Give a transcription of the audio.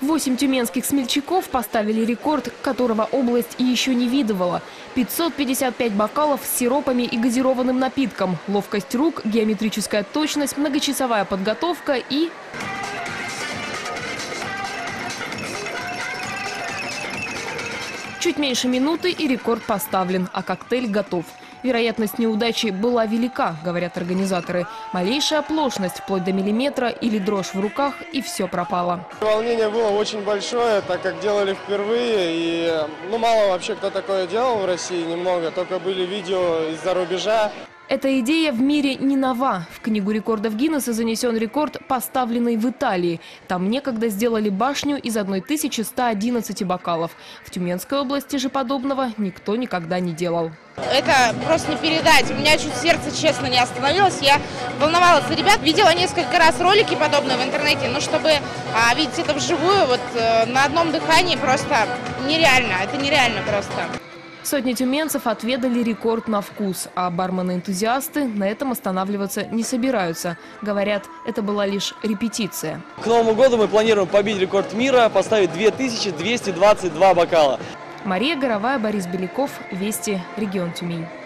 8 тюменских смельчаков поставили рекорд, которого область еще не видывала. 555 бокалов с сиропами и газированным напитком, ловкость рук, геометрическая точность, многочасовая подготовка и... Чуть меньше минуты и рекорд поставлен, а коктейль готов. Вероятность неудачи была велика, говорят организаторы. Малейшая оплошность, вплоть до миллиметра или дрожь в руках, и все пропало. Волнение было очень большое, так как делали впервые. И мало вообще кто такое делал в России, немного. Только были видео из-за рубежа. Эта идея в мире не нова. В Книгу рекордов Гиннесса занесен рекорд, поставленный в Италии. Там некогда сделали башню из 1111 бокалов. В Тюменской области же подобного никто никогда не делал. Это просто не передать. У меня чуть сердце, честно, не остановилось. Я волновалась за ребят. Видела несколько раз ролики подобные в интернете, но чтобы видеть это вживую, вот на одном дыхании просто нереально. Это нереально просто. Сотни тюменцев отведали рекорд на вкус, а бармены-энтузиасты на этом останавливаться не собираются. Говорят, это была лишь репетиция. К Новому году мы планируем побить рекорд мира, поставить 2222 бокала. Мария Горовая, Борис Беляков, Вести, регион Тюмень.